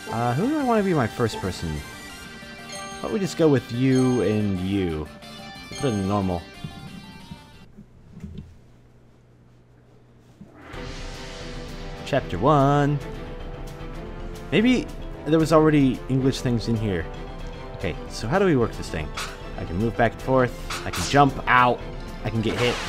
Who do I want to be my first person? Why don't we just go with you and you? Put it in normal. Chapter 1. Maybe there was already English things in here. Okay, so how do we work this thing? I can move back and forth. I can jump out. I can get hit.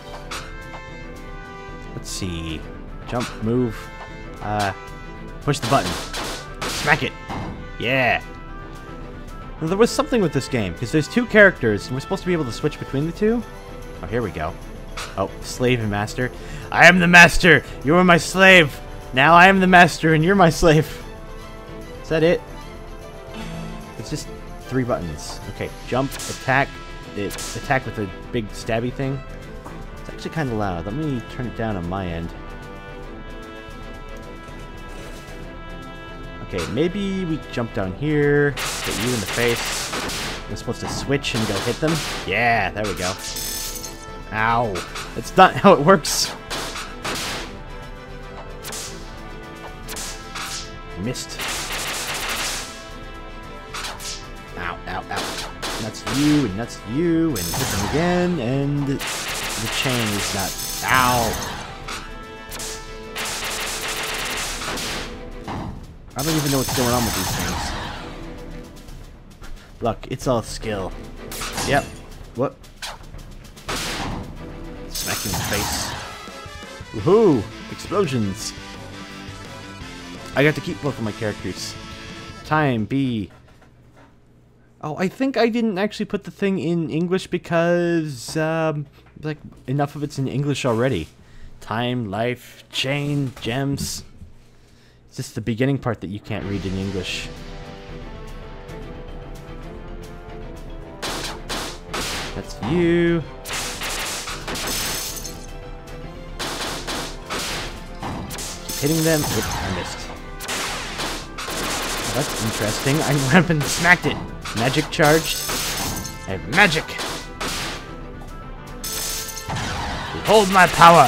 Let's see. Jump, move. Push the button. Smack it. Yeah. Well, there was something with this game, because there's two characters, and we're supposed to be able to switch between the two. Oh, here we go. Oh, slave and master. I am the master! You are my slave! Now I am the master, and you're my slave. Is that it? It's just 3 buttons. Okay, jump, attack. Attack with a big stabby thing. It's actually kind of loud. Let me turn it down on my end. Okay, maybe we jump down here, get you in the face. We're supposed to switch and go hit them. Yeah, there we go. Ow. That's not how it works. Missed. Ow, ow, ow. That's you, and that's you, and hit them again, and the chain is not... Ow. I don't even know what's going on with these things. Look, it's all skill. Yep. What? Smack you in the face. Woohoo! Explosions! I got to keep both of my characters. Time, B. Oh, I think I didn't actually put the thing in English because, like, enough of it's in English already. Time, life, chain, gems. It's just the beginning part that you can't read in English. That's you. Keep hitting them. Oop, I missed. Oh, that's interesting. I went up and smacked it. Magic charged. I have magic. Behold my power.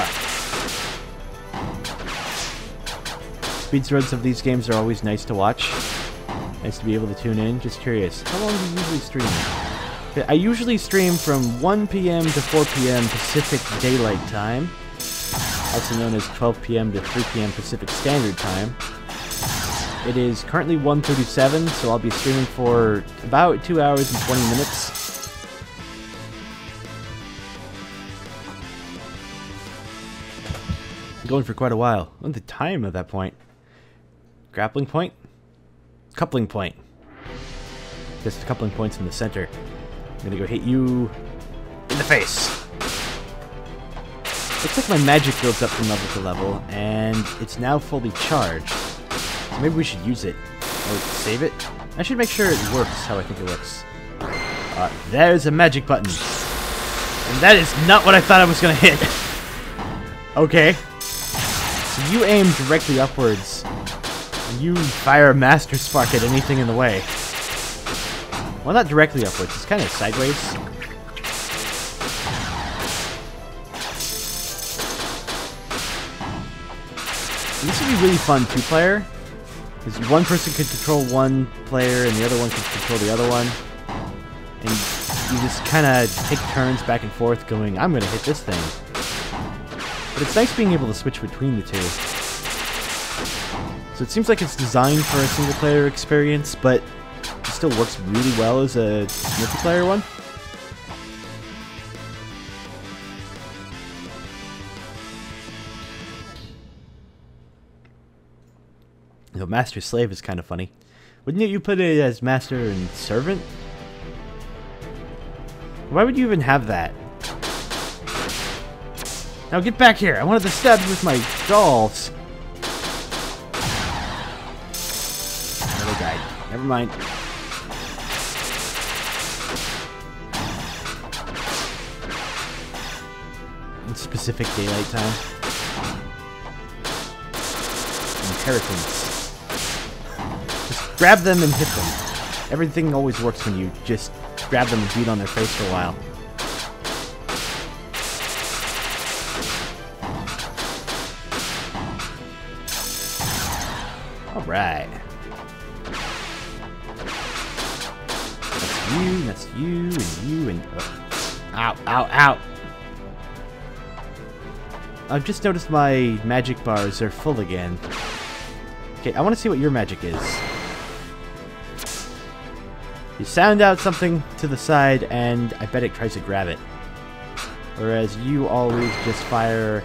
Speedruns of these games are always nice to watch. Nice to be able to tune in. Just curious, how long do you usually stream? I usually stream from 1 p.m. to 4 p.m. Pacific Daylight Time, also known as 12 p.m. to 3 p.m. Pacific Standard Time. It is currently 1:37, so I'll be streaming for about 2 hours and 20 minutes. Going for quite a while. What's the time at that point? Grappling point? Coupling point. Just the coupling point's in the center. I'm gonna go hit you in the face. Looks like my magic builds up from level to level, and it's now fully charged. So maybe we should use it. Or save it? I should make sure it works how I think it works. There's a magic button. And that is not what I thought I was gonna hit. Okay. So you aim directly upwards. You fire a Master Spark at anything in the way. Well, not directly upwards. It's kind of sideways. This would be really fun 2-player. Because one person could control one player and the other one could control the other one. And you just kind of take turns back and forth going, I'm going to hit this thing. But it's nice being able to switch between the two. So it seems like it's designed for a single-player experience, but it still works really well as a multiplayer one. You know, Master Slave is kind of funny. Wouldn't you put it as Master and Servant? Why would you even have that? Now get back here! I wanted to stab you with my dolls! Oh, they died. Never mind. In specific daylight time. Inheritance. Just grab them and hit them. Everything always works when you just grab them and beat on their face for a while. Alright. you, and that's you, and you, and... Ow, ow, ow! I've just noticed my magic bars are full again. Okay, I want to see what your magic is. You sound out something to the side, and I bet it tries to grab it. Whereas you always just fire...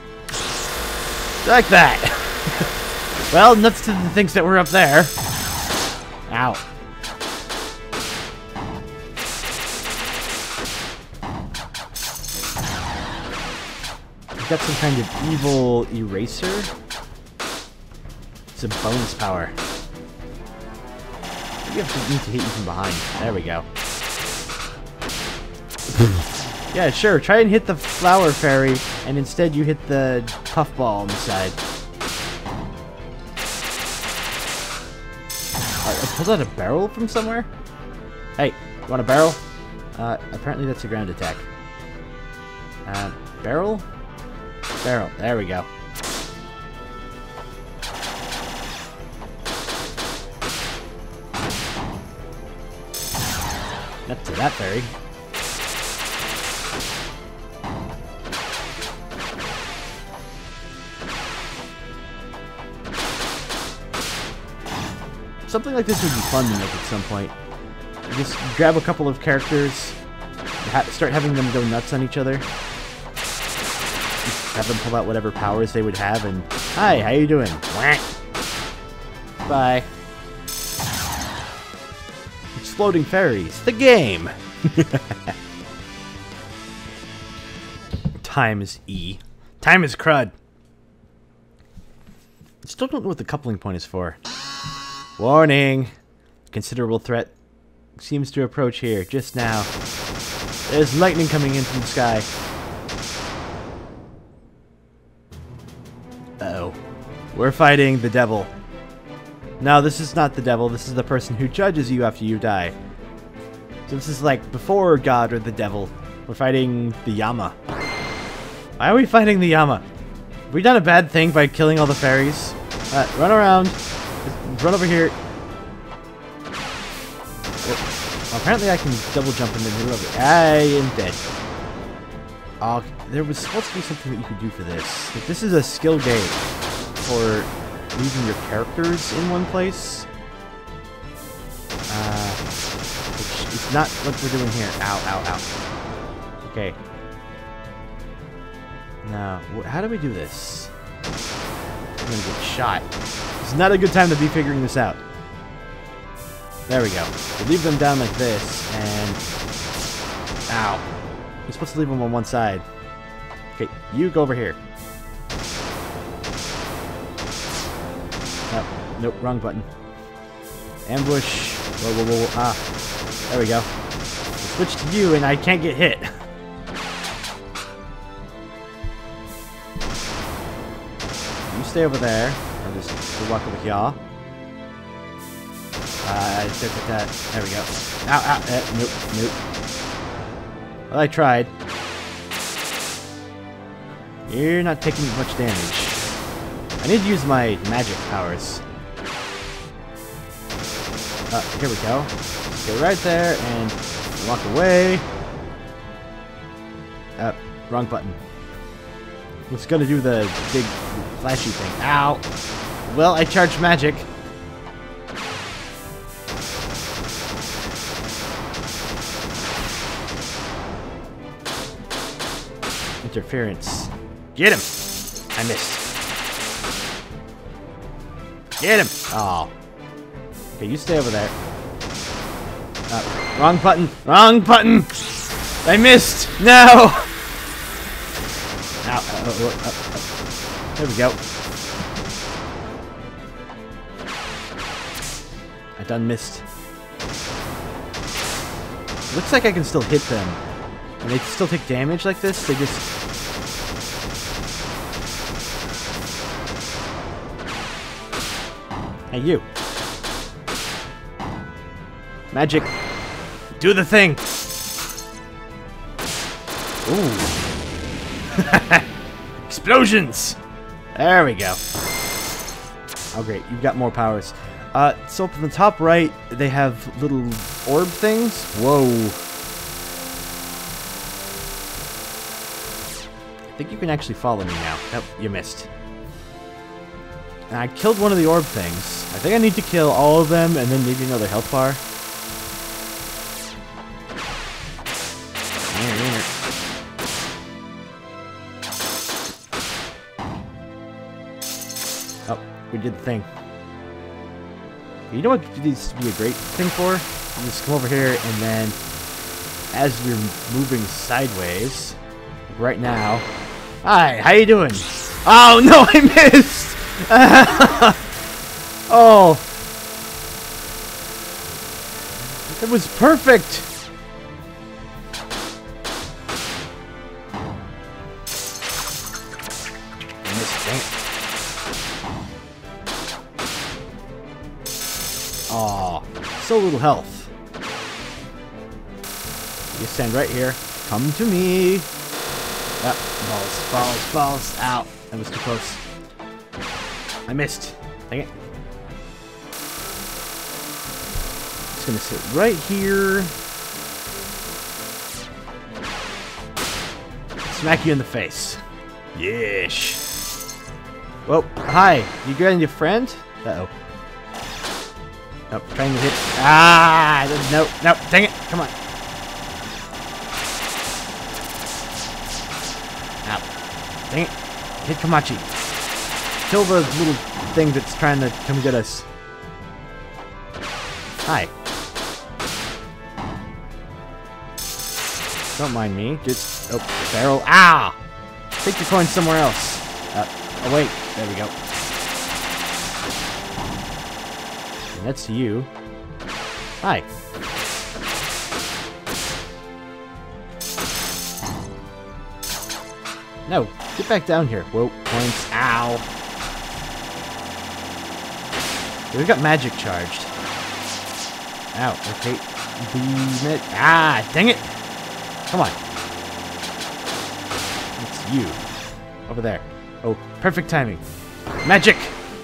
like that! Well, nuts to the things that were up there. Ow. You've got some kind of evil eraser. It's a bonus power. Maybe I need to hit you from behind. There we go. Yeah, sure. Try and hit the flower fairy, and instead you hit the puffball on the side. I pulled out a barrel from somewhere? Hey, you want a barrel? Apparently that's a ground attack. Barrel? Barrel. There we go. Not to that fairy. Something like this would be fun to make at some point. You just grab a couple of characters, start having them go nuts on each other. Just have them pull out whatever powers they would have, and hi, how you doing? Whack. Bye. Exploding fairies, the game. Time is E. Time is crud. I still don't know what the coupling point is for. Warning! Considerable threat seems to approach here, just now. There's lightning coming in from the sky. Uh-oh. We're fighting the devil. No, this is not the devil. This is the person who judges you after you die. So this is like before God or the devil. We're fighting the Yama. Why are we fighting the Yama? Have we done a bad thing by killing all the fairies? Run around. Run over here. Well, apparently I can double jump in the middle of it. I am dead. Oh, there was supposed to be something that you could do for this. Like, this is a skill game for leaving your characters in one place. Which is not what we're doing here. Ow, ow, ow. Okay. Now, how do we do this? I'm gonna get shot. It's not a good time to be figuring this out. There we go. We leave them down like this, and... Ow. We're supposed to leave them on one side. Okay, you go over here. Oh, nope, wrong button. Ambush. Whoa, whoa, whoa, whoa. Ah. There we go. We'll switch to you, and I can't get hit. You stay over there. I'll just walk over here. There we go. Ow, ow, nope, nope. Well, I tried. You're not taking much damage. I need to use my magic powers. Here we go. Stay right there and walk away. Wrong button. It's gonna do the big flashy thing. Ow! Well, I charged magic. Interference. Get him! I missed. Get him! Oh. Okay, you stay over there. Wrong button! Wrong button! I missed! No! Ow. There we go. I done missed. Looks like I can still hit them. And they still take damage like this? They just... Hey, you. Magic. Do the thing! Ooh. Explosions! There we go. Oh, great. You've got more powers. So up in the top right, they have little orb things. Whoa. I think you can actually follow me now. Nope, you missed. And I killed one of the orb things. I think I need to kill all of them and then maybe another health bar. Oh, we did the thing. You know what this would be a great thing for? You just come over here and then as you're moving sideways, right now. Hi, how you doing? Oh no, I missed! Oh. It was perfect! I missed, dang it. Aw, so little health. You stand right here. Come to me. Balls. Ow. That was too close. I missed. Dang it. Just gonna sit right here. Smack you in the face. Yeesh. Whoa. Hi. You got any friend? Uh-oh. Nope, trying to hit. Ah! No, dang it! Come on. Ow. Dang it. Hit Komachi. Kill the little thing that's trying to come get us. Hi. Don't mind me. Just. Oh, barrel. Ah! Take your coin somewhere else. Oh, wait. There we go. That's you. Hi. No, get back down here. Whoa, points. Ow. We've got magic charged. Ow, okay. Beam it. Ah, dang it. Come on. It's you. Over there. Oh, perfect timing. Magic!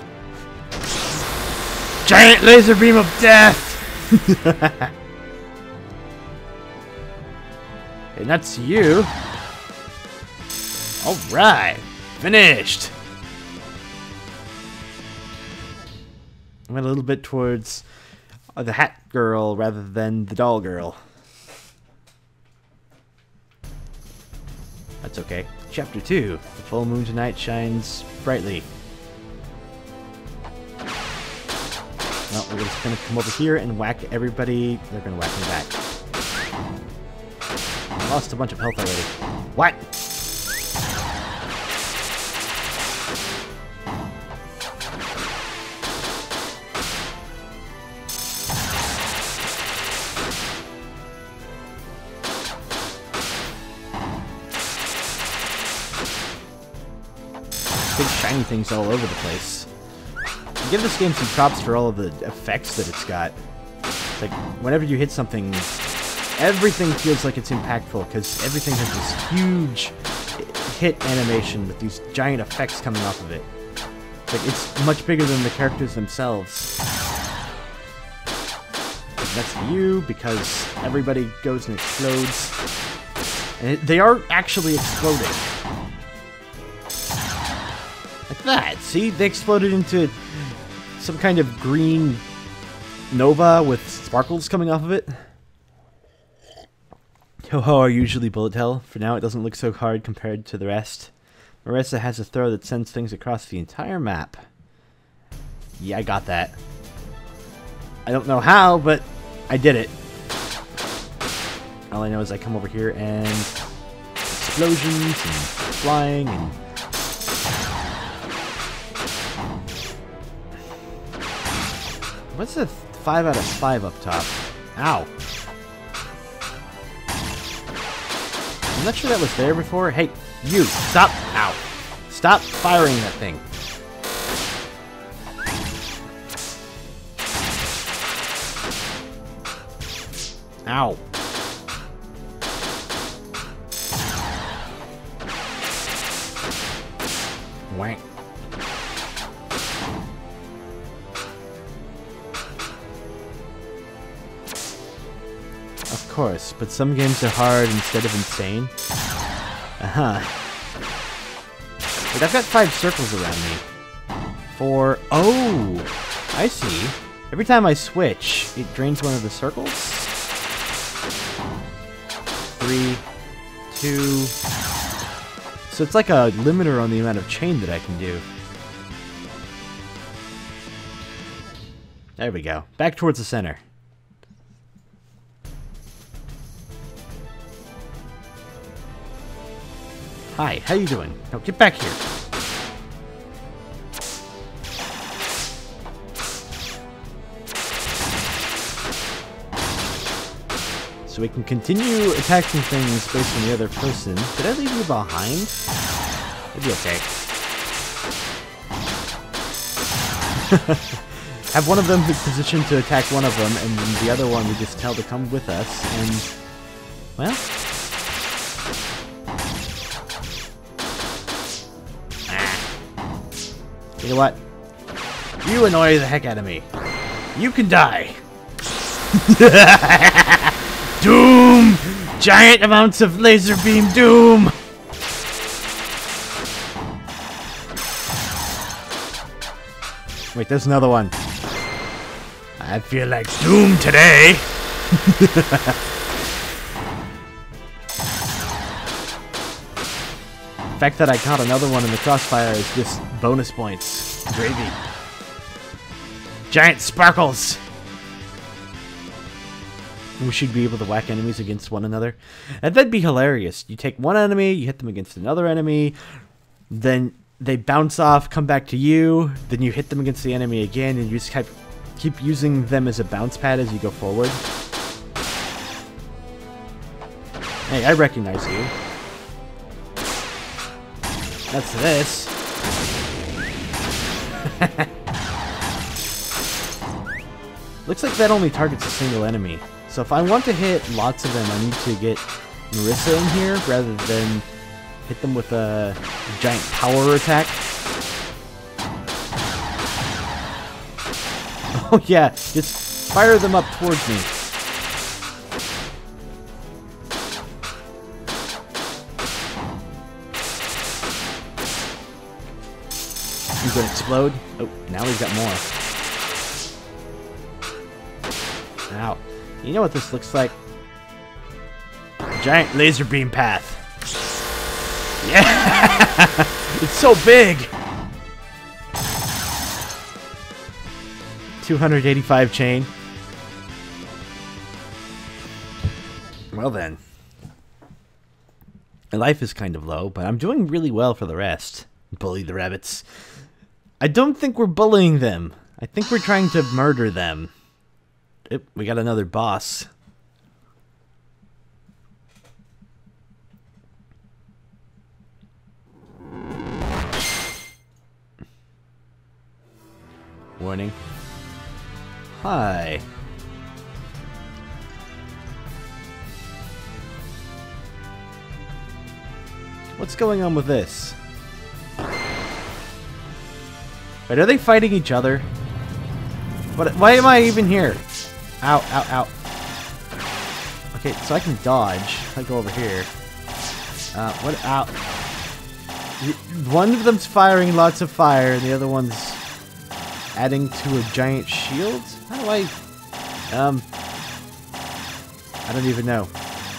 Giant laser beam of death! And that's you. Alright. Finished! I went a little bit towards the hat girl rather than the doll girl. That's okay. Chapter 2. The full moon tonight shines brightly. No, we're just gonna come over here and whack everybody. They're gonna whack me back. I lost a bunch of health already. What? Big shiny things all over the place. Give this game some props for all of the effects that it's got. Like, whenever you hit something, everything feels like it's impactful, because everything has this huge hit animation with these giant effects coming off of it. Like, it's much bigger than the characters themselves. And that's you, because everybody goes and explodes. And they are actually exploding. Like that. See? They exploded into some kind of green nova with sparkles coming off of it. Ho-Ho are usually bullet hell. For now, it doesn't look so hard compared to the rest. Marissa has a throw that sends things across the entire map. Yeah, I got that. I don't know how, but I did it. All I know is I come over here and explosions and flying and... What's the 5 out of 5 up top? Ow. I'm not sure that was there before. Hey, you, stop. Ow. Stop firing that thing. Ow. Wank. Of course, but some games are hard instead of insane. Uh-huh. Wait, I've got 5 circles around me. 4... Oh! I see. Every time I switch, it drains one of the circles. 3, 2... So it's like a limiter on the amount of chain that I can do. There we go. Back towards the center. Hi, how you doing? Now get back here. So we can continue attacking things based on the other person. Did I leave you behind? It'd be okay. Have one of them positioned to attack one of them, and then the other one we just tell to come with us, and... well... You know what? You annoy the heck out of me. You can die. Doom! Giant amounts of laser beam doom! Wait, there's another one. I feel like doom today! The fact that I caught another one in the crossfire is just bonus points. Gravy. Giant sparkles! We should be able to whack enemies against one another. And that'd be hilarious. You take one enemy, you hit them against another enemy, then they bounce off, come back to you, then you hit them against the enemy again, and you just keep using them as a bounce pad as you go forward. Hey, I recognize you. That's this. Looks like that only targets a single enemy. So if I want to hit lots of them, I need to get Marissa in here rather than hit them with a giant power attack. Oh yeah, just fire them up towards me. He's gonna explode. Oh, now he's got more. Ow. You know what this looks like? A giant laser beam path. Yeah! It's so big! 285 chain. Well then. My life is kind of low, but I'm doing really well for the rest. Bully the rabbits. I don't think we're bullying them. I think we're trying to murder them. Yep, we got another boss. Warning. Hi. What's going on with this? Wait, are they fighting each other? Why am I even here? Ow, ow, ow. Okay, so I can dodge. If I go over here. What? Ow. One of them's firing lots of fire, and the other one's adding to a giant shield? How do I... I don't even know.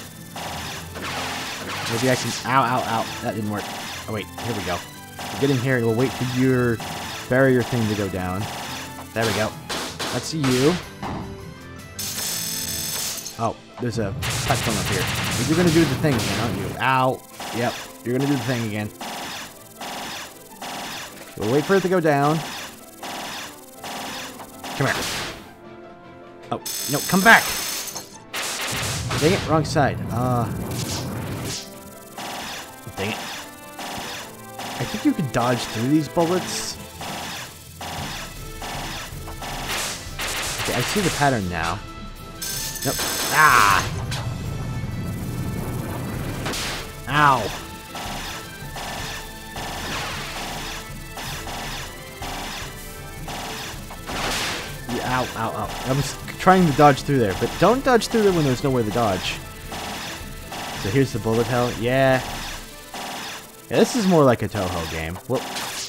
Maybe I can... Ow, ow, ow. That didn't work. Oh, wait. Here we go. Get in here, and we'll wait for your barrier thing to go down. There we go. Let's see you. Oh, there's a platform up here. You're gonna do the thing again, aren't you? Ow. Yep, you're gonna do the thing again. We'll wait for it to go down. Come here. Oh, no, come back! Dang it, wrong side. Dang it. I think you can dodge through these bullets. Okay, I see the pattern now. Nope. Ah! Ow! Yeah, ow, ow, ow. I was trying to dodge through there, but don't dodge through there when there's nowhere to dodge. So here's the bullet hell. Yeah. Yeah, this is more like a Touhou game. Well,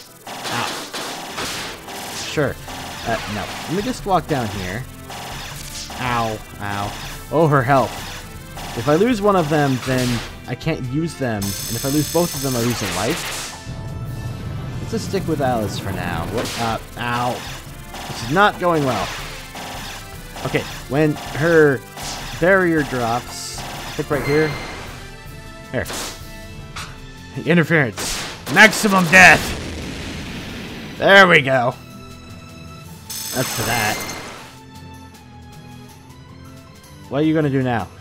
ow. Sure. No. Let me just walk down here. Ow. Ow. Oh, her health. If I lose one of them, then I can't use them. And if I lose both of them, I lose a life. Let's just stick with Alice for now. Ow. This is not going well. Okay, when her barrier drops, click right here. Here. Interference. Maximum death. There we go. That's for that. What are you gonna do now?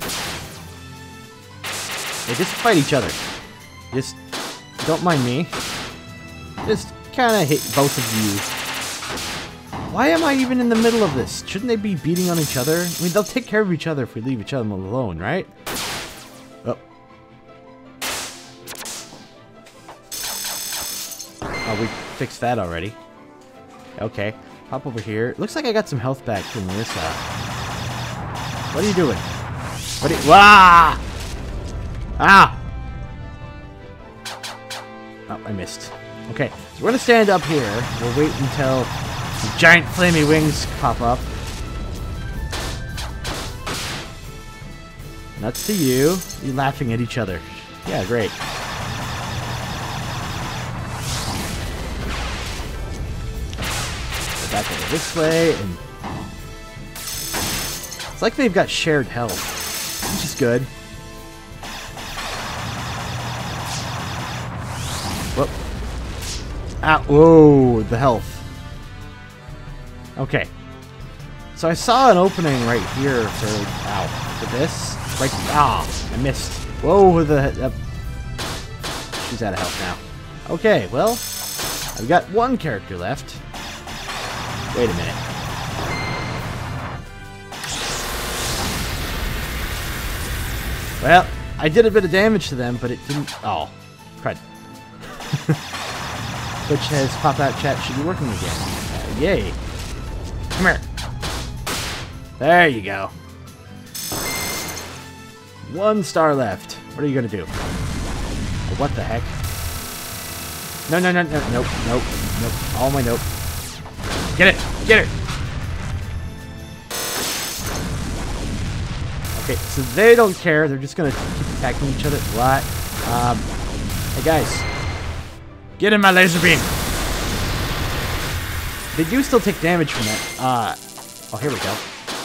They just fight each other. Just don't mind me. Just kind of hit both of you. Why am I even in the middle of this? Shouldn't they be beating on each other? I mean, they'll take care of each other if we leave each other alone, right? Oh, we fixed that already. Okay, hop over here. Looks like I got some health back from Melissa. What are you doing? What are you... Wah! Ah! Oh, I missed. Okay, so we're gonna stand up here. We'll wait until the giant flamey wings pop up. Nuts to you. You're laughing at each other. Yeah, great. Back over this way, and it's like they've got shared health, which is good. Whoop. Ah, whoa, the health. Okay. So I saw an opening right here for, for this. Right, I missed. Whoa, she's out of health now. Okay, well, I've got one character left. Wait a minute. Well, I did a bit of damage to them, but it didn't... Oh, crud. Which has pop-out chat should be working again. Yay. Come here. There you go. 1 star left. What are you going to do? Oh, what the heck? No, no, no, no, nope, nope, nope. All my nope. Get it! Get it! Okay, so they don't care. They're just gonna keep attacking each other. What? Hey guys. Get in my laser beam! They do still take damage from that. Oh, here we go.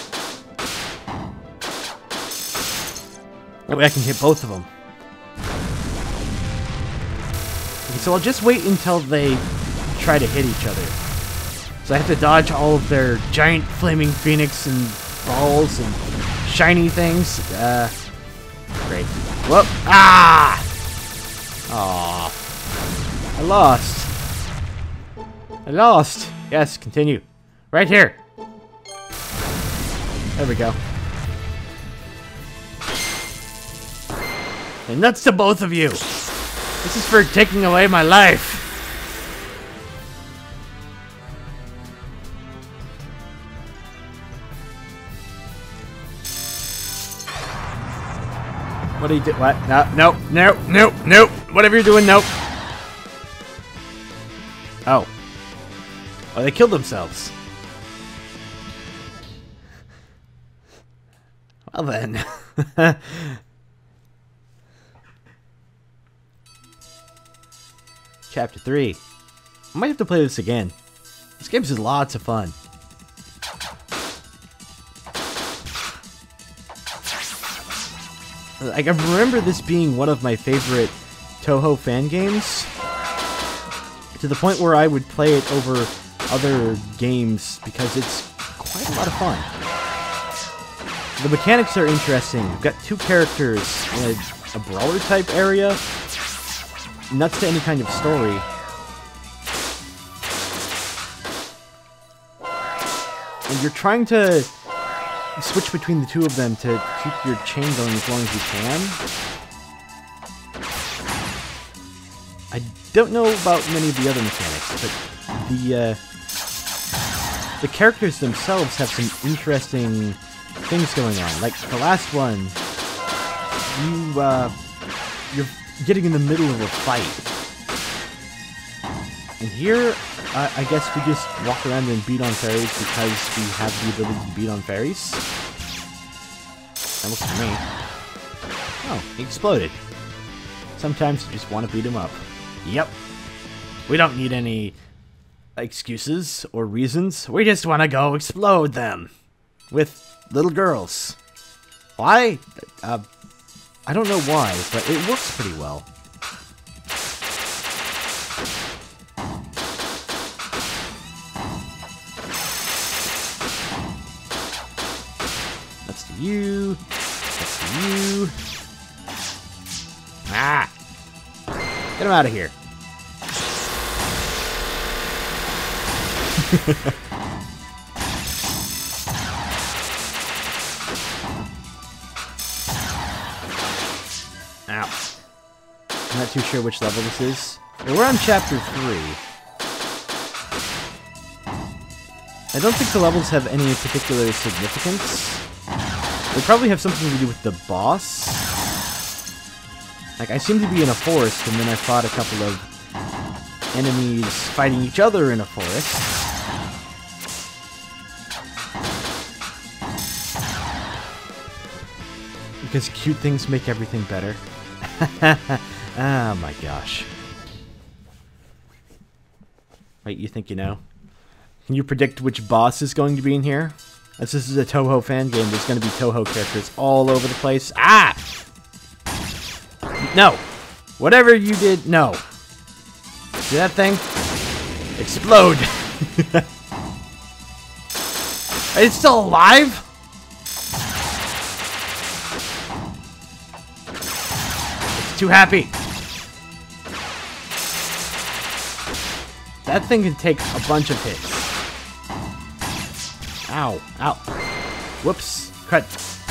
That way I can hit both of them. Okay, so I'll just wait until they try to hit each other. So I have to dodge all of their giant flaming phoenix and balls and shiny things. Great. Whoop! Ah! Aw. I lost. I lost. Yes, continue. Right here. There we go. And nuts to both of you. This is for taking away my life. What do you do? What? No, no, no, no, no. Whatever you're doing, nope. Oh. Oh, they killed themselves. Well then. Chapter 3. I might have to play this again. This game is lots of fun. Like, I remember this being one of my favorite Touhou fan games, to the point where I would play it over other games because it's quite a lot of fun. The mechanics are interesting. We've got 2 characters in a brawler type area, nuts to any kind of story. And you're trying to switch between the 2 of them to keep your chain going as long as you can. I don't know about many of the other mechanics, but the characters themselves have some interesting things going on. Like the last one, you're getting in the middle of a fight. And here, I guess we just walk around and beat on fairies because we have the ability to beat on fairies. That looks for me. Oh, he exploded. Sometimes you just want to beat him up. Yep. We don't need any excuses or reasons. We just want to go explode them with little girls. Why? I don't know why, but it works pretty well. That's to you. That's to you. Ah! Get him out of here. Ow. I'm not too sure which level this is. Well, we're on chapter 3. I don't think the levels have any particular significance. They probably have something to do with the boss. Like, I seem to be in a forest, and then I fought a couple of enemies fighting each other in a forest. Because cute things make everything better. Oh my gosh. Wait, you think you know? Can you predict which boss is going to be in here? As this is a Touhou fan game, there's going to be Touhou characters all over the place. Ah! No! Whatever you did, no. See that thing? Explode! It's still alive? It's too happy. That thing can take a bunch of hits. Ow. Ow. Whoops. Cut.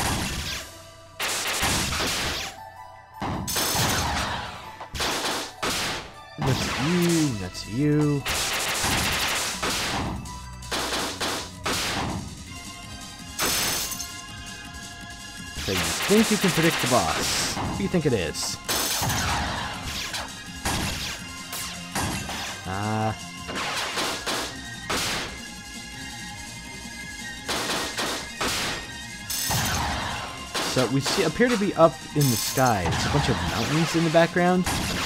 That's you. That's you. So you think you can predict the boss. Who do you think it is? So we appear to be up in the sky. There's a bunch of mountains in the background.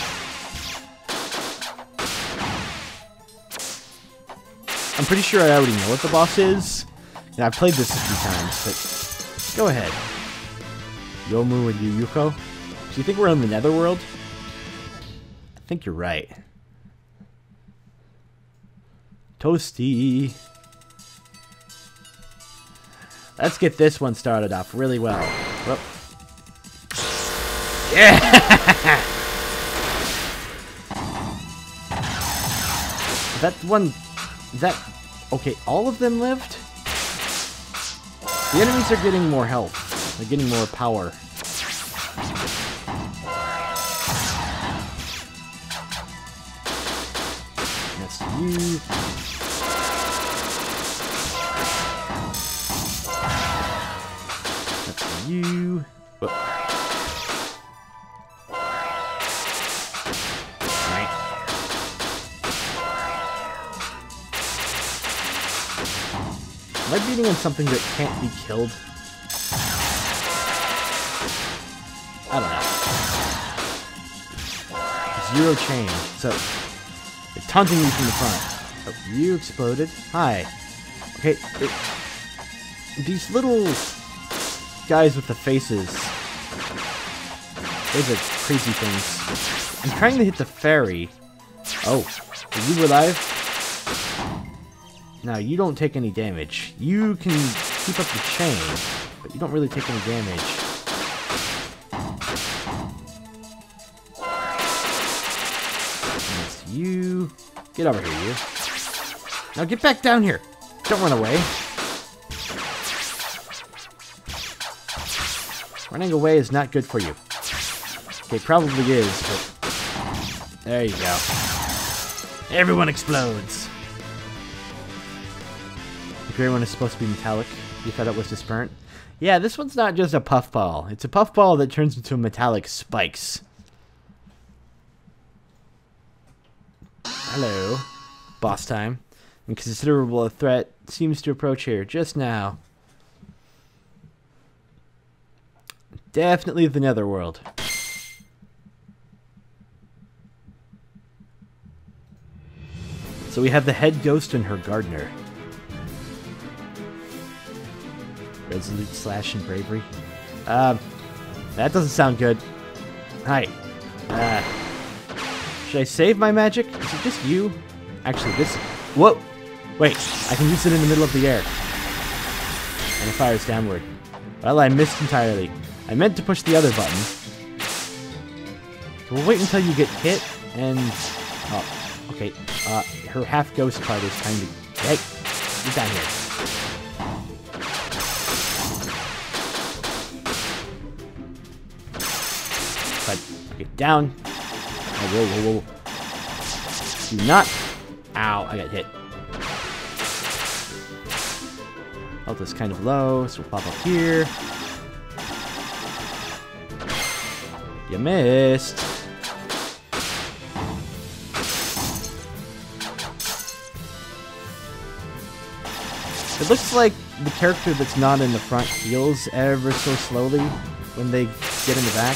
I'm pretty sure I already know what the boss is. And I've played this a few times, but go ahead. Yomu and Yuyuko. Do you think we're on the Netherworld? I think you're right. Toasty. Let's get this one started off really well. Whoop. Yeah! That one... That... Okay, all of them lived? The enemies are getting more health. They're getting more power. That's you. That's you. Whoop. Right. Am I beating on something that can't be killed? I don't know. Zero chain. So, they're taunting me from the front. Oh, you exploded. Hi. Okay, these little guys with the faces. Those are crazy things. I'm trying to hit the fairy. Oh, are you alive? Now, you don't take any damage. You can keep up the chain, but you don't really take any damage. That's you. Get over here, you. Now get back down here. Don't run away. Running away is not good for you. Okay, probably is, but... There you go. Everyone explodes. The gray one is supposed to be metallic. You thought it was just burnt? Yeah, this one's not just a puffball. It's a puffball that turns into metallic spikes. Hello. Boss time. Inconsiderable threat seems to approach here just now. Definitely the Netherworld. So we have the head ghost and her gardener. Resolute slash and bravery. That doesn't sound good. Hi. Should I save my magic? Is it just you? Actually, this... Whoa! Wait, I can use it in the middle of the air. And it fires downward. Well, I missed entirely. I meant to push the other button. So we'll wait until you get hit, and... Oh, okay. Her half-ghost part is trying to... Hey! Get down here. But, get down. Oh, whoa, whoa, whoa. Do not... Ow, I got hit. Health is kind of low, so we'll pop up here. You missed. It looks like the character that's not in the front heals ever so slowly when they get in the back.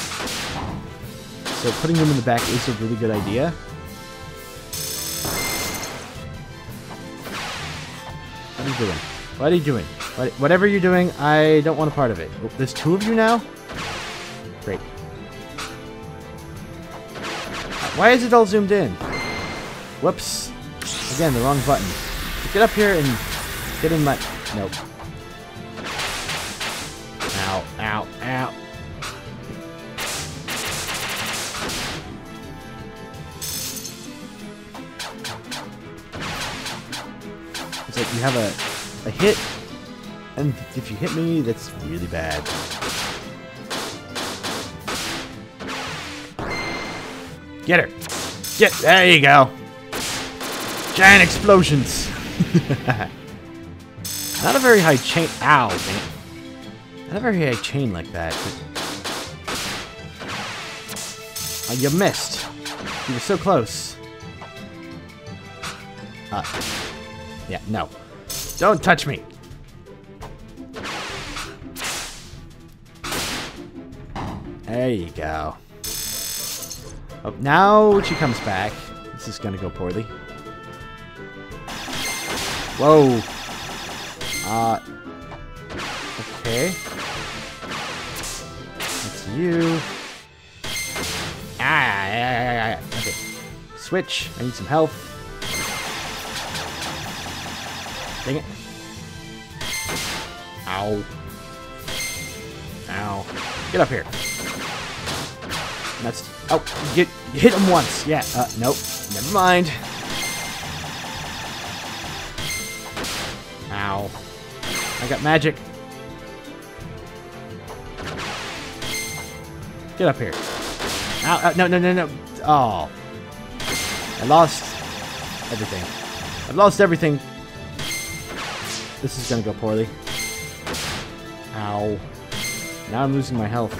So putting them in the back is a really good idea. What are you doing? What are you doing? Whatever you're doing, I don't want a part of it. Oh, there's two of you now? Great. Why is it all zoomed in? Whoops. Again, the wrong button. Get up here and get in my... Nope. Ow, ow, ow. It's like you have a hit, and if you hit me, that's really bad. Get her! There you go! Giant explosions! Not a very high chain. Ow, man. Not a very high chain like that. Oh, you missed. You were so close. Yeah, no. Don't touch me. There you go. Oh, now she comes back. This is gonna go poorly. Whoa. Okay. That's you. Okay. Switch. I need some health. Dang it. Ow. Ow. Get up here. That's... Oh, you hit him once. Yeah, nope. Never mind. Ow. I got magic. Get up here. Ow, no, no, no, no. Oh. I lost everything. I've lost everything. This is gonna go poorly. Ow. Now I'm losing my health.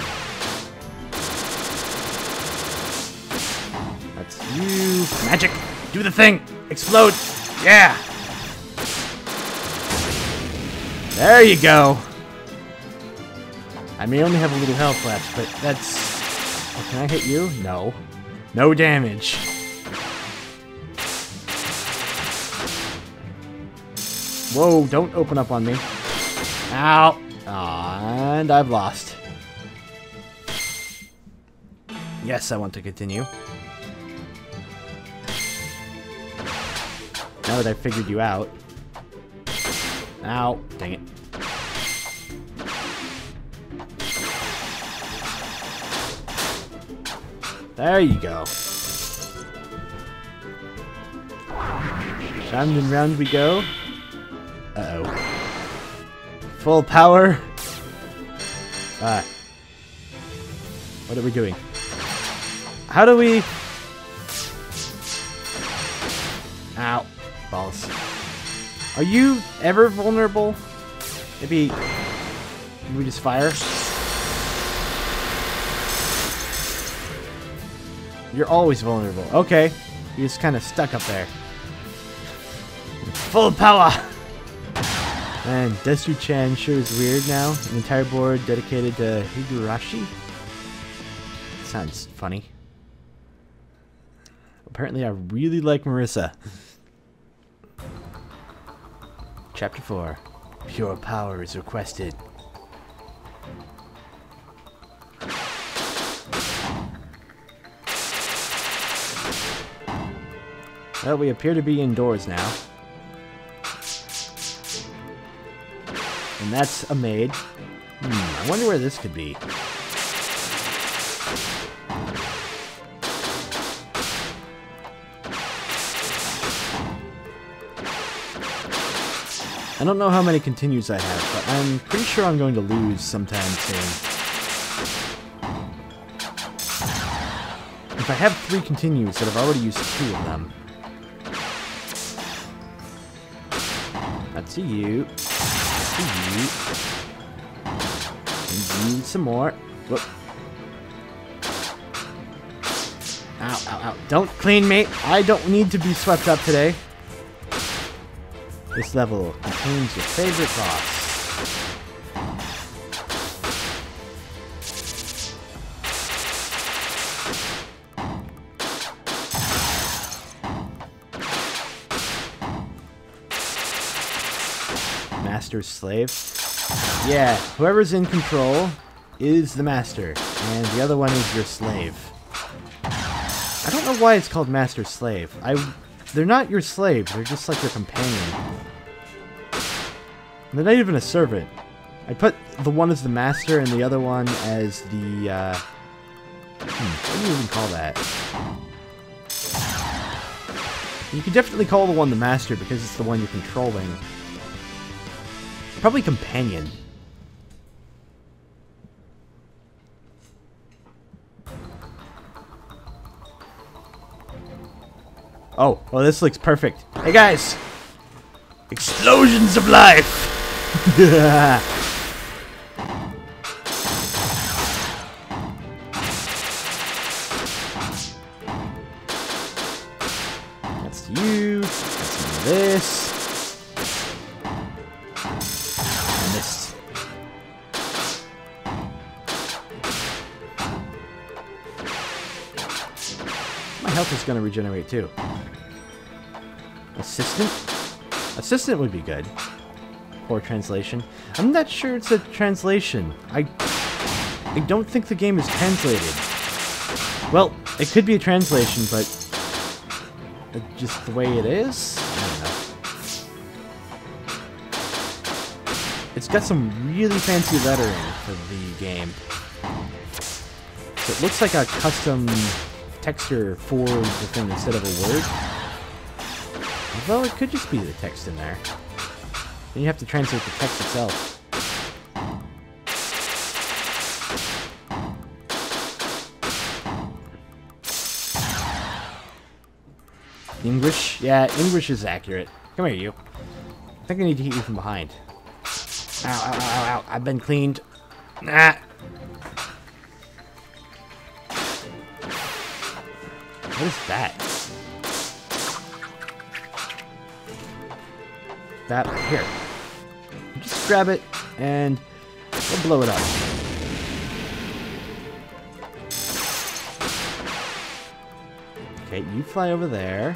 That's you. Magic! Do the thing! Explode! Yeah! There you go! I may only have a little health left, but that's... Oh, can I hit you? No. No damage. Whoa, don't open up on me. Ow! And I've lost. Yes, I want to continue. Now that I've figured you out. Ow, dang it. There you go. Round and round we go. Uh-oh. Full power. What are we doing? How do we... Ow. Balls. Are you ever vulnerable? Maybe we just fire? You're always vulnerable. Okay. You're just kind of stuck up there. Full power! Man, Desu-chan sure is weird now. An entire board dedicated to Higurashi? Sounds funny. Apparently I really like Marissa. Chapter 4. Pure power is requested. Well, we appear to be indoors now. And that's a maid. I wonder where this could be. I don't know how many continues I have, but I'm pretty sure I'm going to lose sometime soon. If I have 3 continues, that I've already used 2 of them. That's you. You. And you some more. Whoop. Ow, ow, ow. Don't clean me. I don't need to be swept up today. This level contains your favorite boss. Master's slave. Yeah, whoever's in control is the master, and the other one is your slave. I don't know why it's called master slave. They're not your slave, they're just like your companion. They're not even a servant. I put the one as the master and the other one as the, what do you even call that? You can definitely call the one the master because it's the one you're controlling. Probably companion. Oh, well, this looks perfect. Hey guys! Explosions of life! That's you. That's this. And this. My health is going to regenerate too. Assistant? Assistant would be good. Or translation. I'm not sure it's a translation. I don't think the game is translated. Well, it could be a translation, but just the way it is? I don't know. It's got some really fancy lettering for the game. So it looks like a custom texture for the thing instead of a word. Although it could just be the text in there. Then you have to translate the text itself. English? Yeah, English is accurate. Come here, you. I think I need to hit you from behind. Ow, ow, ow, ow, ow. I've been cleaned. Ah! What is that? That here. Just grab it and we'll blow it up. Okay, you fly over there.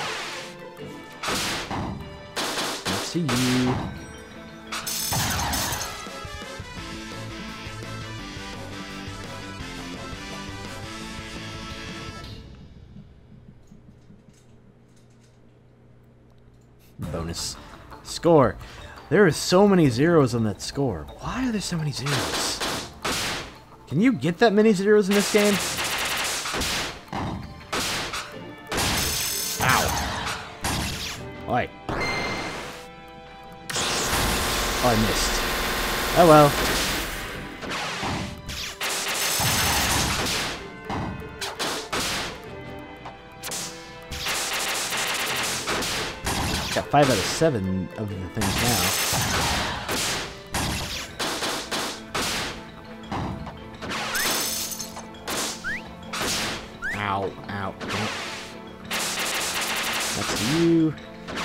Let's see you. Bonus. Score. There are so many zeros on that score. Why are there so many zeros? Can you get that many zeros in this game? Ow. Oi. Oh, I missed. Oh well. Got 5 out of 7 of the things now. Ow. Dang it. That's you.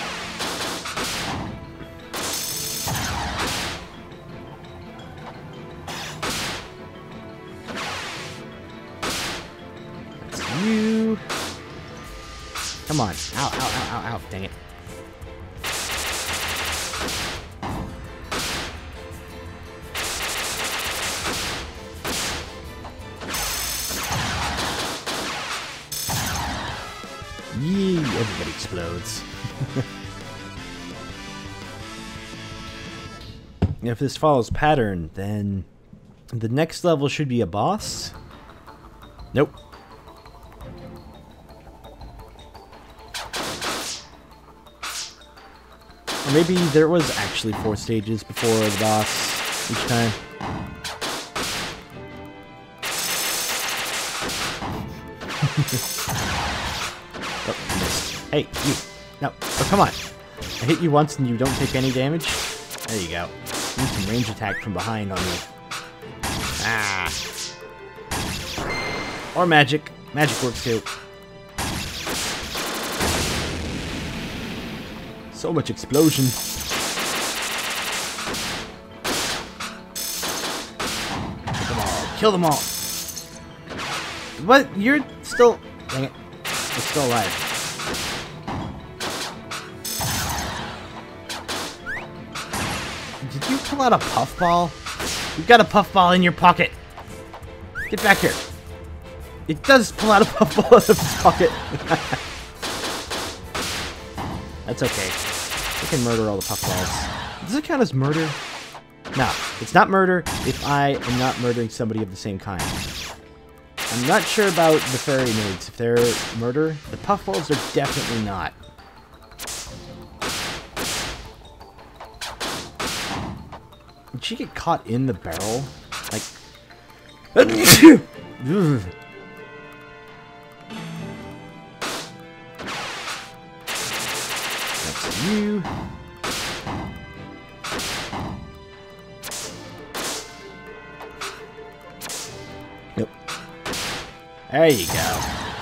That's you. Come on. Ow, ow, ow, ow, ow. Dang it. Yee, everybody explodes. If this follows pattern, then the next level should be a boss? Nope. Or maybe there was actually 4 stages before the boss each time. Oh, missed. Hey, you. No. Oh, come on. I hit you once and you don't take any damage? There you go. Need some range attack from behind on me. Ah. Or magic. Magic works too. So much explosion. Kill them all. Kill them all. What? You're still... Dang it. You're still alive. Did you pull out a puffball? You've got a puffball in your pocket. Get back here. It does pull out a puffball out of his pocket. That's okay. We can murder all the puffballs. Does it count as murder? No, it's not murder if I am not murdering somebody of the same kind. I'm not sure about the fairy maids. If they're murder, the puffballs are definitely not. Did she get caught in the barrel? Like... That's you. Nope. There you go.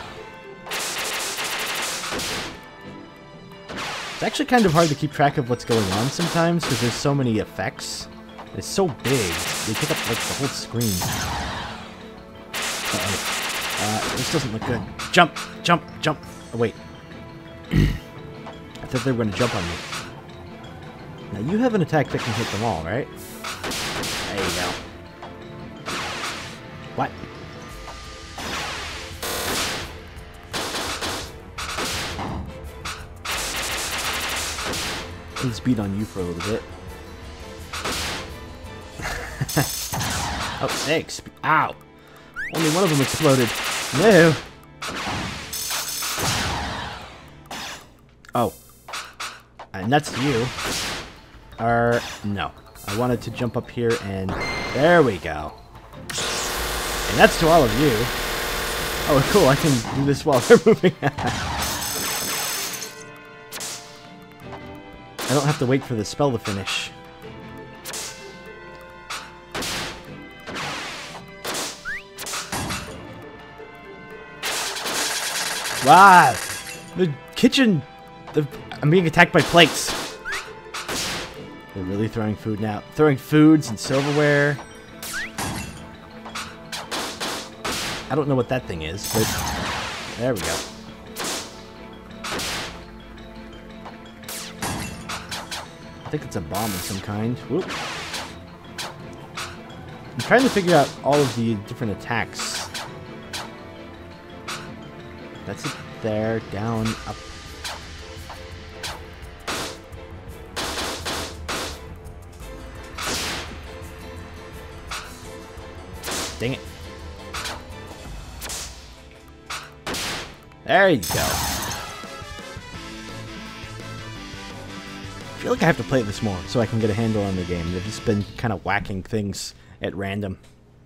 It's actually kind of hard to keep track of what's going on sometimes because there's so many effects. It's so big, they take up like the whole screen. Uh-oh. This doesn't look good. Jump! Jump! Jump! Oh, wait. I thought they were going to jump on me. Now, you have an attack that can hit them all, right? There you go. What? Let's beat on you for a little bit. Oh, thanks. Ow. Only one of them exploded. No. Oh. And that's you. No. I wanted to jump up here and... There we go. And that's to all of you. Oh, cool. I can do this while they're moving. I don't have to wait for the spell to finish. Wow! The kitchen... I'm being attacked by plates. They're really throwing food now. Throwing foods and silverware. I don't know what that thing is, but... There we go. I think it's a bomb of some kind. Whoop. I'm trying to figure out all of the different attacks. That's it there, down, up. Dang it. There you go. I feel like I have to play this more so I can get a handle on the game. They've just been kind of whacking things at random.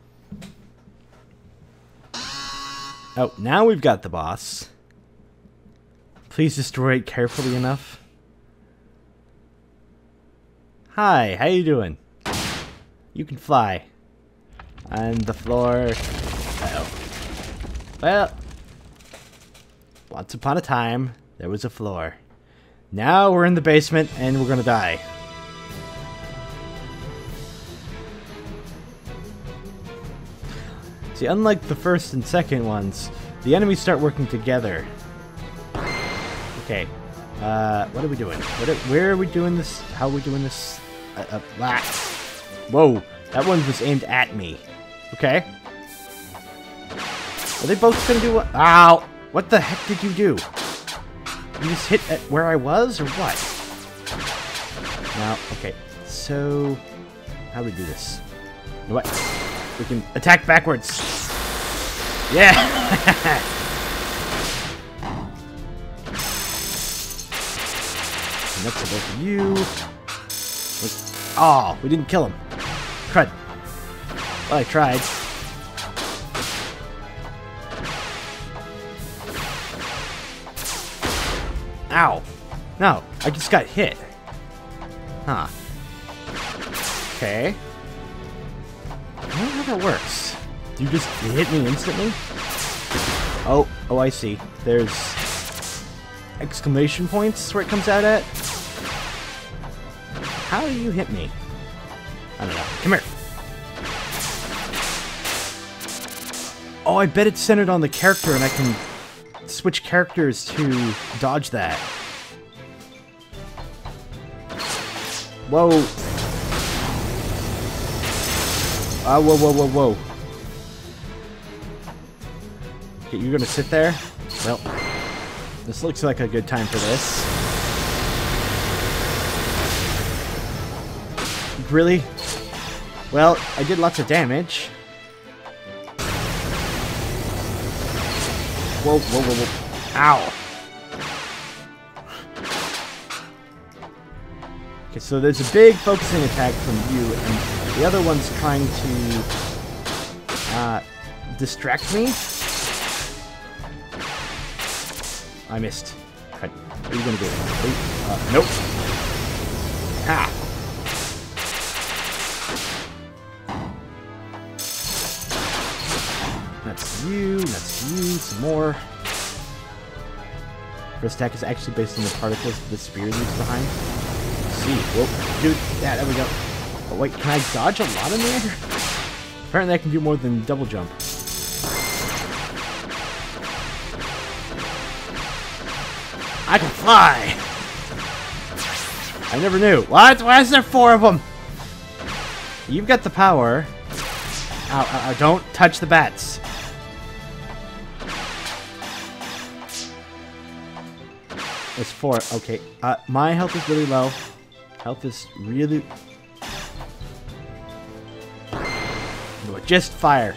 Oh, now we've got the boss. Please destroy it carefully enough. Hi, how you doing? You can fly. On the floor. Uh-oh. Well, Once upon a time, there was a floor. Now we're in the basement, and we're gonna die. See, unlike the first and second ones, the enemies start working together. Okay. What are we doing? Where are we doing this? How are we doing this? Whoa, that one was aimed at me. Okay. Are they both gonna do what? Ow! What the heck did you do? You just hit at where I was, or what? Now, okay. So, how do we do this? You know what? We can attack backwards. Yeah! Next to both of you. Oh, we didn't kill him. Crud. Well, I tried. Ow. No, I just got hit. Huh. Okay. I don't know how that works. You just hit me instantly? Oh, I see. There's exclamation points where it comes out at. How do you hit me? I don't know. Come here. Oh, I bet it's centered on the character and I can switch characters to dodge that. Whoa. Whoa. Okay, you're gonna sit there? Well, this looks like a good time for this. Really? Well, I did lots of damage. Whoa. Ow. Okay, so there's a big focusing attack from you, and the other one's trying to distract me. I missed. What are you gonna do? Nope. Ah. That's you, some more. First attack is actually based on the particles the spear leaves behind. Let's see. Whoa, dude, yeah, there we go. Oh, wait, can I dodge a lot in the air? Apparently I can do more than double jump. I can fly! I never knew. What? Why is there 4 of them? You've got the power. Ow, don't touch the bats. There's 4. Okay. My health is really low. Health is really... No, just fire.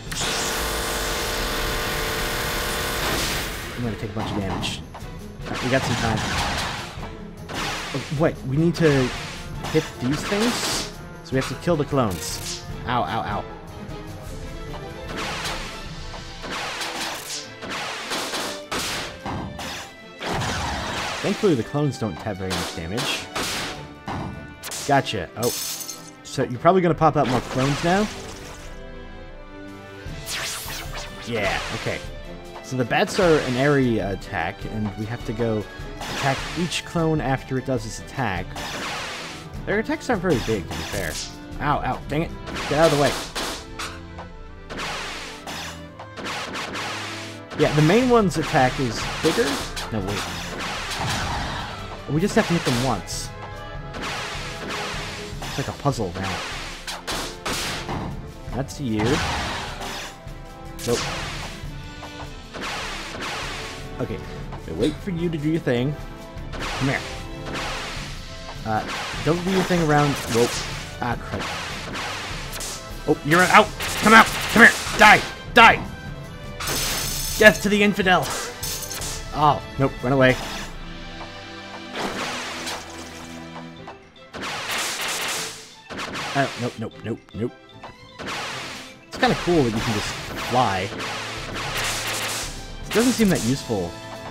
I'm gonna take a bunch of damage. We got some time. Oh, wait, we need to hit these things? So we have to kill the clones. Ow. Thankfully, the clones don't have very much damage. Gotcha. Oh. So you're probably going to pop out more clones now? Yeah, okay. So the bats are an area attack, and we have to go attack each clone after it does its attack. Their attacks aren't very big, to be fair. Ow, dang it. Get out of the way. Yeah, the main one's attack is bigger. No, wait. We just have to hit them once. It's like a puzzle now. That's you. Nope. Okay, wait for you to do your thing. Come here. Don't do your thing around. Whoa. Ah, crap. Oh, you're out. Come out. Come here. Die. Death to the infidel. Oh, nope. Run away. Nope. It's kind of cool that you can just fly. It doesn't seem that useful.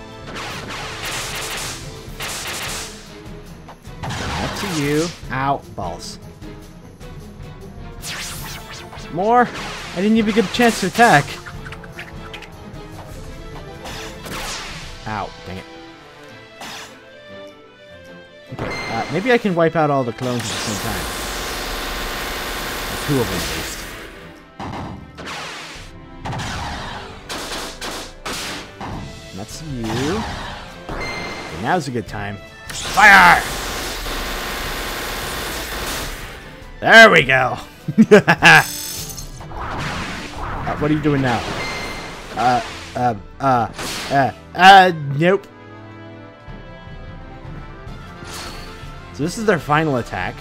Up to you. Ow. Balls. More? I didn't even get a chance to attack. Ow, dang it. Okay, maybe I can wipe out all the clones at the same time. Or 2 of them, at least. That's you. Okay, now's a good time. Fire! There we go. What are you doing now? Nope. So this is their final attack.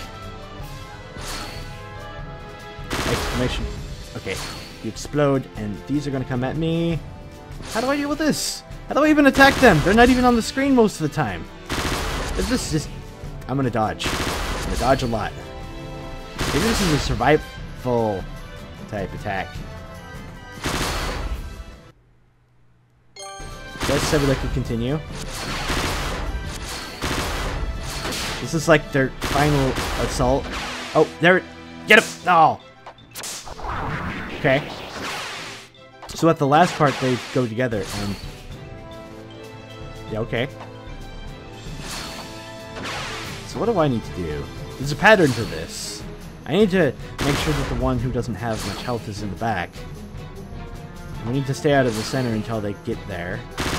Exclamation. Okay, you explode, and these are gonna come at me. How do I deal with this? How do I even attack them? They're not even on the screen most of the time. This is just... I'm gonna dodge. I'm gonna dodge a lot. Maybe this is a survival type attack. Guys said that I could continue. This is like their final assault. Oh, there. Get him! Oh! Okay. So at the last part, they go together and... Yeah, okay. So what do I need to do? There's a pattern to this. I need to make sure that the one who doesn't have much health is in the back. We need to stay out of the center until they get there.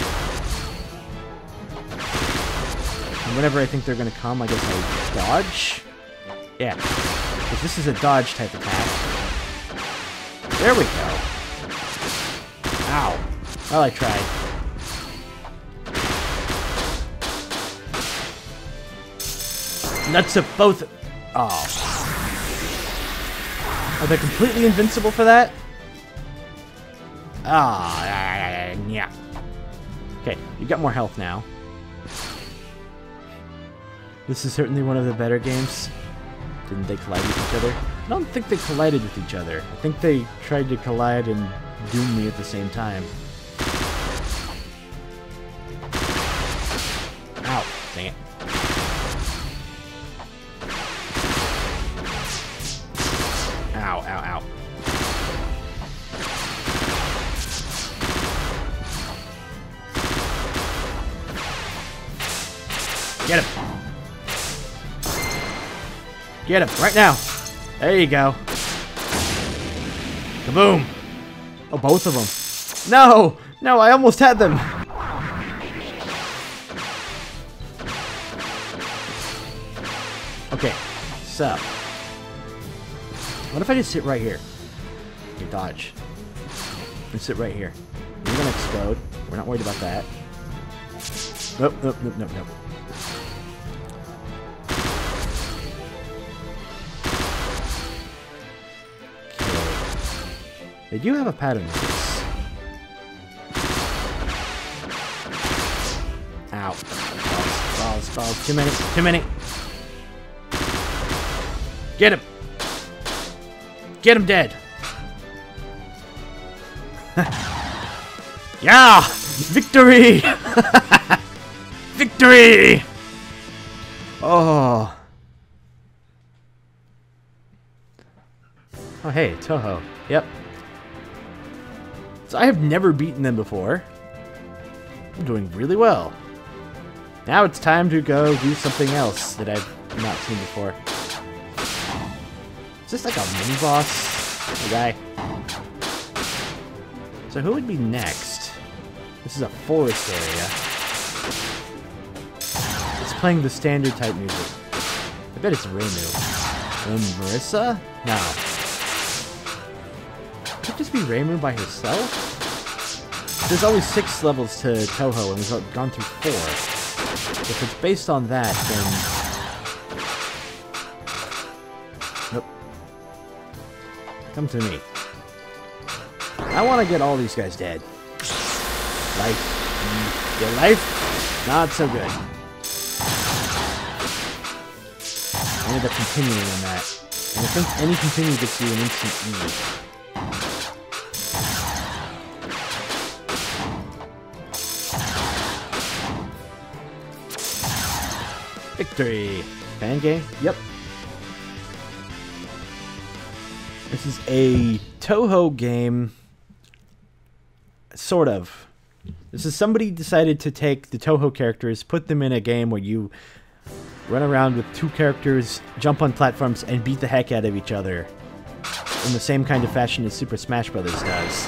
And whenever I think they're going to come, I guess I dodge. Yeah. Because this is a dodge type attack. There we go. Ow. Well, I tried. Nuts of both... Oh. Are they completely invincible for that? Ah, yeah. Okay, you got more health now. This is certainly one of the better games. Didn't they collide with each other? I don't think they collided with each other. I think they tried to collide and doom me at the same time. Ow, dang it. Ow, ow, ow. Get him! Get him, right now! There you go. Kaboom! Oh, both of them. No! No, I almost had them! Okay, so... What if I just sit right here? Okay, dodge. And sit right here. You're gonna explode. We're not worried about that. Nope, nope, nope, nope, nope. They do have a pattern to this. Ow. Balls. Too many. Get him! Get him dead! Yeah! Victory! Victory! Oh. Oh, hey, Touhou. Yep. So I have never beaten them before. I'm doing really well. Now it's time to go do something else that I've not seen before. Is this like a mini-boss? A guy? So who would be next? This is a forest area. It's playing the standard type music. I bet it's Reimu. And Marissa? No. Could it just be Reimu by herself? There's always 6 levels to Touhou, and we've gone through 4. If it's based on that, then... Nope. Come to me. I want to get all these guys dead. Life. Your life? Not so good. I ended up continuing on that. And I think any continue gets you an instant E. Victory! Fan game? Yep. This is a Touhou game. Sort of. This is somebody decided to take the Touhou characters, put them in a game where you run around with two characters, jump on platforms, and beat the heck out of each other in the same kind of fashion as Super Smash Bros. Does.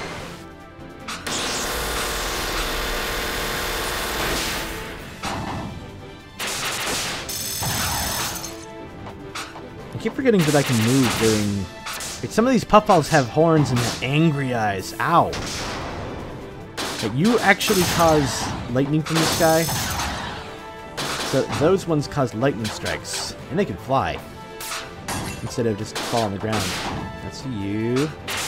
I keep forgetting that I can move during... Like, some of these puffballs have horns and have angry eyes. Ow. But you actually cause lightning from the sky. So those ones cause lightning strikes. And they can fly. Instead of just fall on the ground. That's you.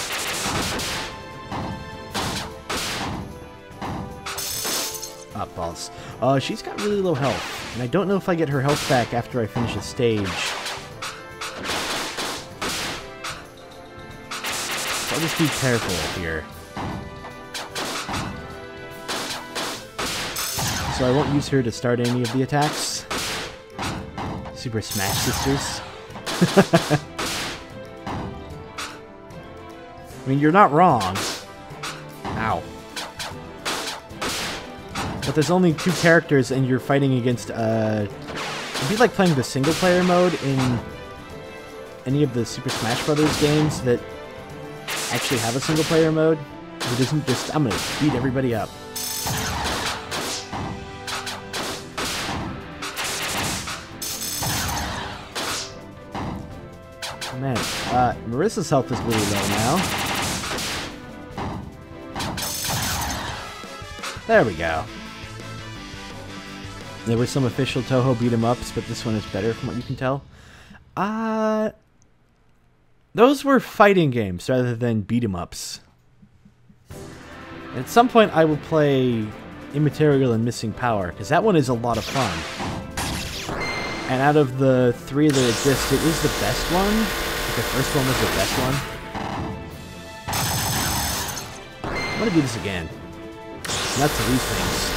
Ah, balls. She's got really low health. And I don't know if I get her health back after I finish a stage. So I'll just be careful here. So I won't use her to start any of the attacks. Super Smash Sisters. I mean, you're not wrong. Ow. But there's only two characters and you're fighting against, it'd be like playing the single-player mode in any of the Super Smash Bros. Games that actually have a single-player mode. It isn't just, I'm gonna beat everybody up. Man, Marissa's health is really low now. There we go. There were some official Touhou beat-em-ups, but this one is better from what you can tell. Those were fighting games rather than beat-em-ups. At some point I will play Immaterial and Missing Power, because that one is a lot of fun. And out of the three that exist, it is the best one. The first one was the best one. I'm gonna do this again. Not to lose things.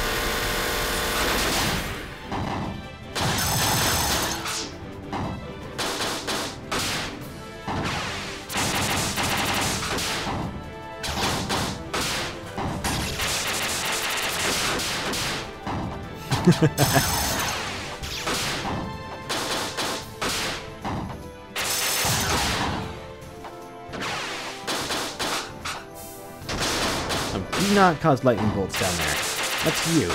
Do not cause lightning bolts down there. That's you.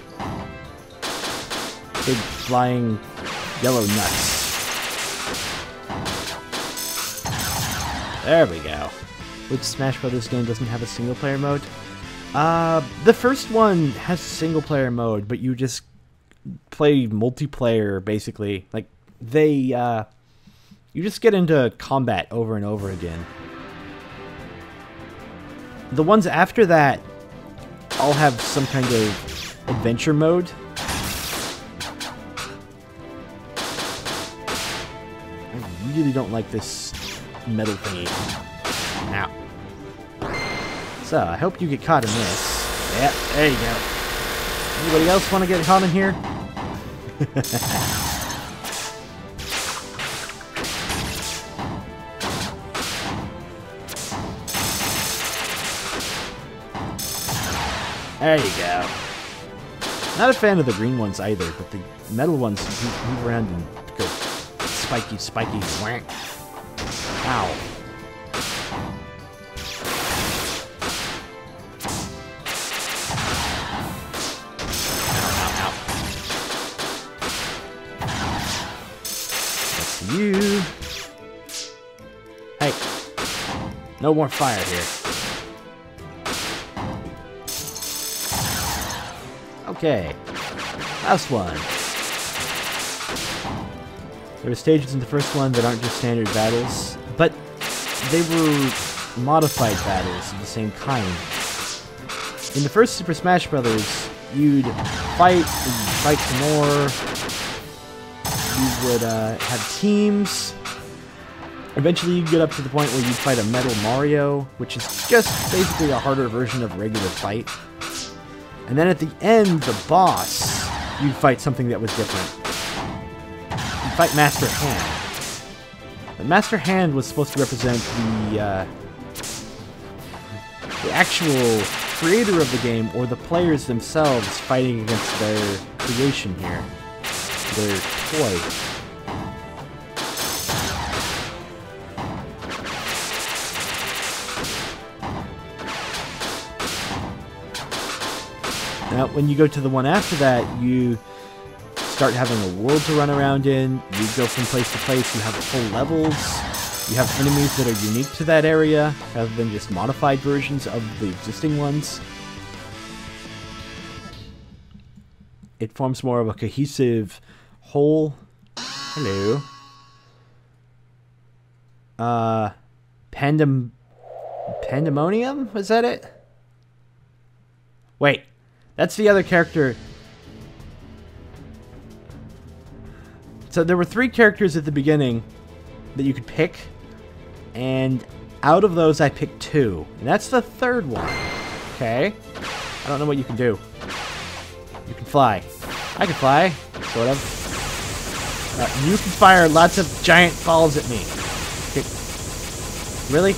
Big flying yellow nuts. There we go. Which Smash Bros. Game doesn't have a single player mode? The first one has a single player mode, but you just play multiplayer basically. Like you just get into combat over and over again. The ones after that all have some kind of adventure mode. I really don't like this metal thingy. Ow. So, I hope you get caught in this. Yeah, there you go. Anybody else want to get caught in here? There you go. Not a fan of the green ones either, but the metal ones move around and go spiky, spiky, whack. Ow. Ow, ow, ow. That's you. Hey. No more fire here. Okay, last one. There were stages in the first one that aren't just standard battles, but they were modified battles of the same kind. In the first Super Smash Bros., you'd fight some more. You would have teams. Eventually you'd get up to the point where you'd fight a Metal Mario, which is just basically a harder version of regular fight. And then at the end, the boss, you'd fight something that was different. You'd fight Master Hand. But Master Hand was supposed to represent the actual creator of the game or the players themselves fighting against their creation here. Their toy. Now, when you go to the one after that, you start having a world to run around in. You go from place to place. You have full levels. You have enemies that are unique to that area, rather than just modified versions of the existing ones. It forms more of a cohesive whole. Hello. Pandemonium? Was that it? Wait. That's the other character. So there were 3 characters at the beginning that you could pick. And out of those, I picked 2. And that's the 3rd one. Okay. I don't know what you can do. You can fly. I can fly. Sort of. You can fire lots of giant balls at me. Okay. Really?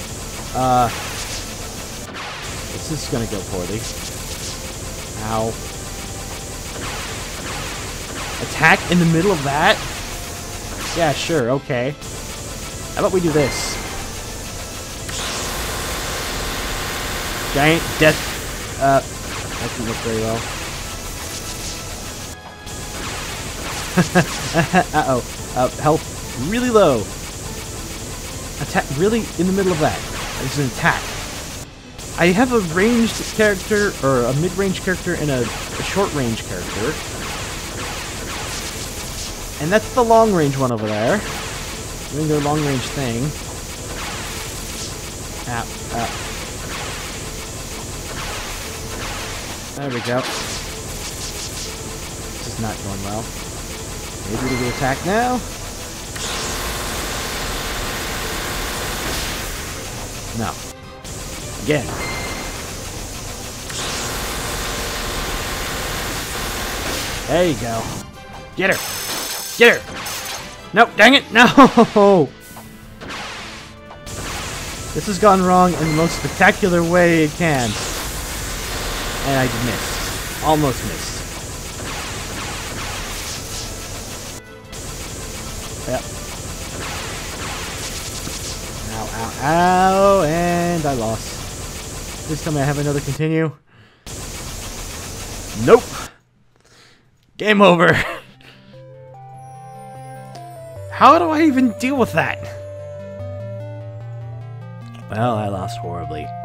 This is gonna go poorly. Ow. Attack in the middle of that? Yeah, sure, okay. How about we do this? Giant death... that didn't look very well. Uh-oh. Health really low. Attack really in the middle of that. There's an attack. I have a ranged character, or a mid-range character, and a short-range character. And that's the long-range one over there. Doing their long-range thing. Ow, ow. There we go. This is not going well. Maybe we can attack now? No. Again. There you go. Get her! Get her! No, dang it! No! This has gone wrong in the most spectacular way it can. And I missed. Almost missed. Yep. Ow, ow, ow, and I lost. Please tell me I have another continue. Nope. Game over. How do I even deal with that? Well, I lost horribly.